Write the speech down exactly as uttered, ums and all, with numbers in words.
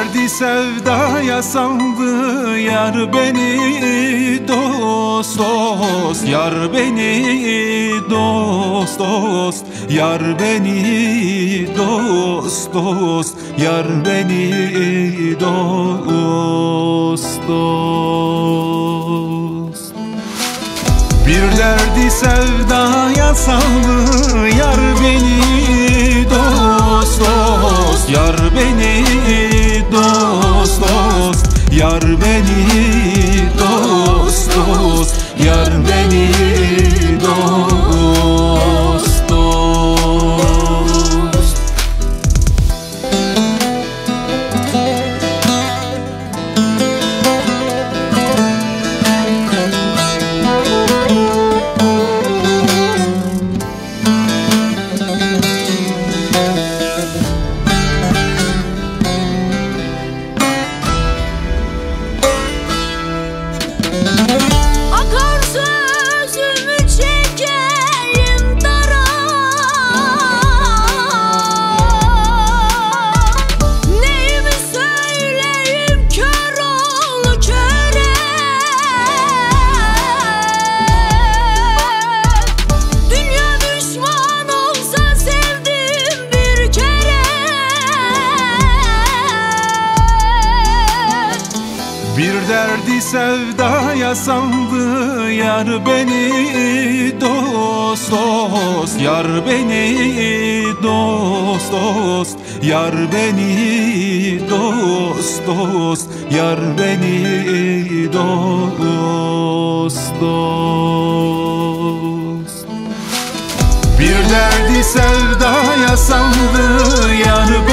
derdi sevdaya saldı yar beni dost dost, yar beni dost dost, yar beni dost dost, yar beni dost dost. Bir derdi sevdaya saldı yar beni dost dost, yar beni dost dost, yar beni dost dost, yar beni dost dost. Akar sözümü çekeyim dara, neyimi söyleyeyim kör oğlu köre. Dünya düşman olsa sevdim bir kere. Bir derdi sevdaya saldı yar beni dost dost, yar beni dost dost, yar beni dost dost, yar beni dost dost. Bir derdi sevdaya saldı yar